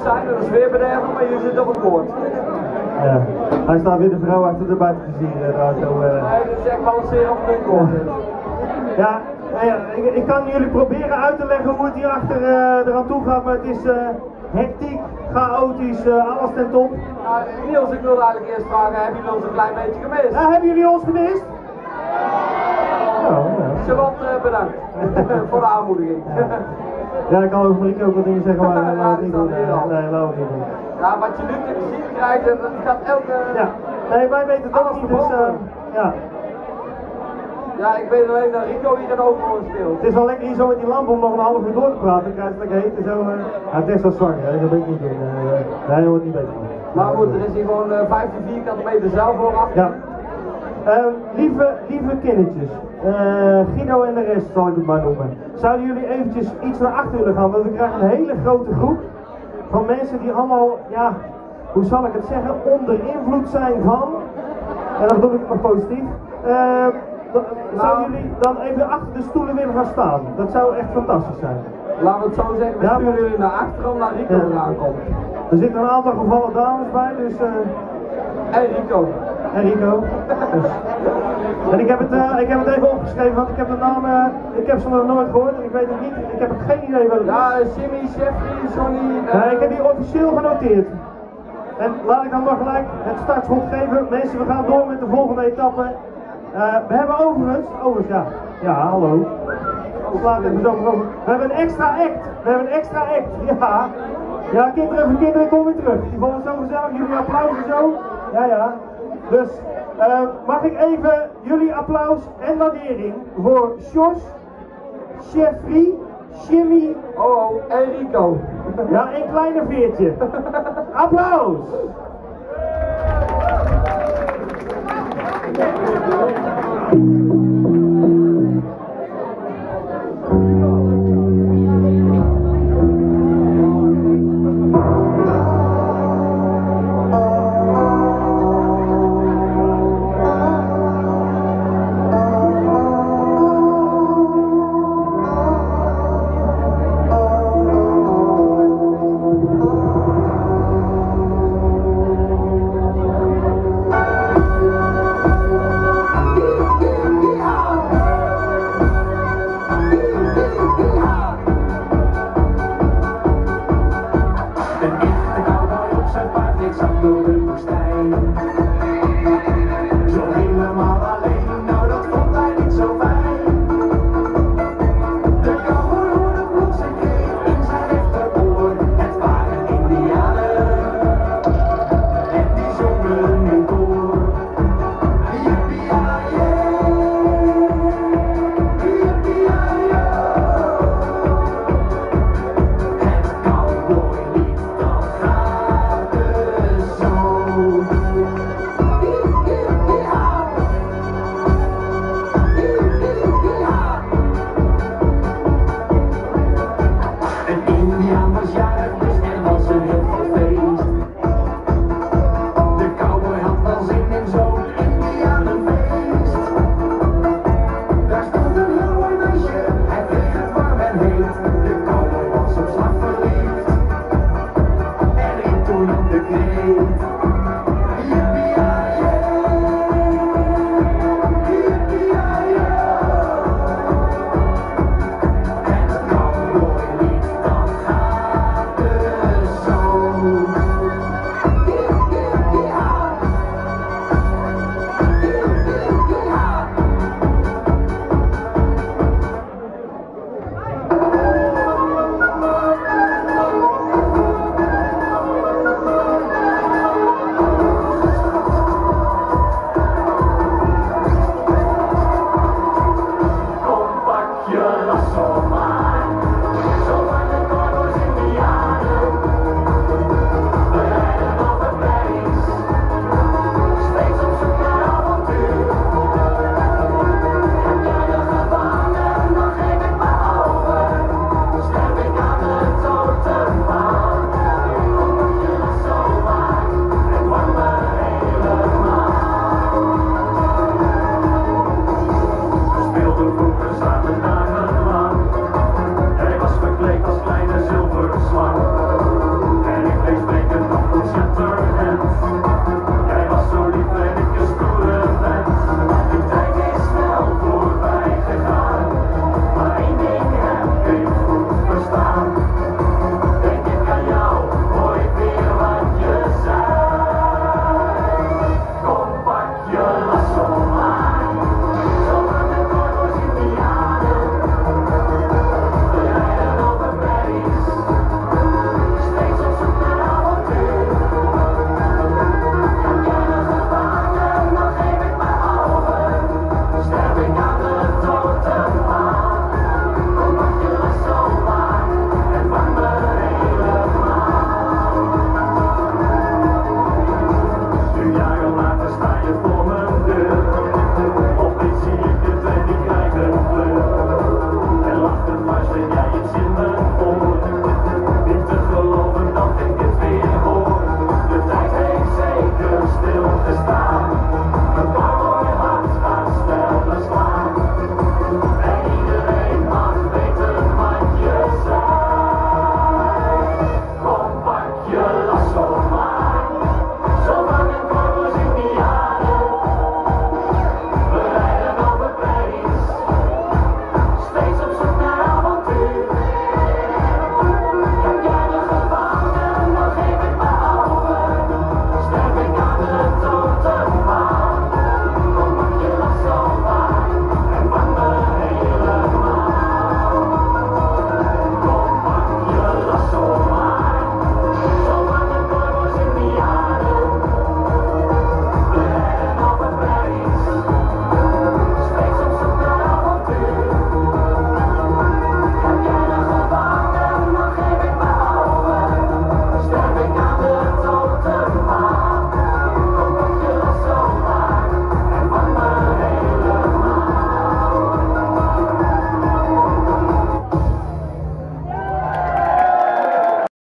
zijn, dat is weer bederven, maar je zit op het woord. Ja, hij staat weer de vrouw achter de buitenvizier daar zo. Nee, dat is echt balanceren op het woord. Ja, ik kan jullie proberen uit te leggen hoe het hier achter eraan toe gaat, maar het is hectiek, chaotisch, alles ten top. Niels, ik wilde eigenlijk eerst vragen, hebben jullie ons een klein beetje gemist? Ja, hebben jullie ons gemist? Ja. Charlotte, bedankt voor de aanmoediging. Ja, ik kan over Marieke ook wat dingen zeggen, maar laat het niet doen. Nee, laat het niet doen. Ja, wat je nu te zien krijgt, dat gaat elke... Ja, nee, wij weten het ook niet, dus ja. Ja, ik weet alleen dat Rico hier een overhoorn speelt. Het is wel lekker hier zo met die lamp om nog een half uur door te praten. Dan krijg je het lekker heet en zo. Ja, het is wel zwanger, hè? Dat weet ik niet doen. Nee, dat wordt niet beter. Maar goed, er is hier gewoon 15 vierkante meter zelf voor af. Ja. Lieve kindertjes, Guido en de rest zal ik het maar noemen. Zouden jullie eventjes iets naar achter willen gaan? Want we krijgen een hele grote groep van mensen die allemaal, ja, hoe zal ik het zeggen, onder invloed zijn van, en dat bedoel ik nog positief. Zouden jullie dan even achter de stoelen willen gaan staan? Dat zou echt fantastisch zijn. Laten we het zo zeggen, we sturen jullie naar achteren omdat Rico eraan komt. Er zitten een aantal gevallen dames bij, dus... En Rico. En Rico. Dus. En ik heb het even opgeschreven, want ik heb de naam, ik heb ze nog nooit gehoord en ik weet het niet, ik heb geen idee wat het is. Ja, Jimmy, Jeffrey, Johnny... Ik heb hier officieel genoteerd. En laat ik dan maar gelijk het startschot geven. Mensen, we gaan door met de volgende etappe. We hebben overigens, ja, hallo. Slaat even zo over. We hebben een extra act. Ja, kinderen, kom weer terug. Die vonden het zo gezellig, jullie applaus en zo. Ja. Dus, mag ik even jullie applaus en waardering voor Jos, Jeffrey, Jimmy... en Rico. Ja, een kleine veertje. Applaus! Thank you.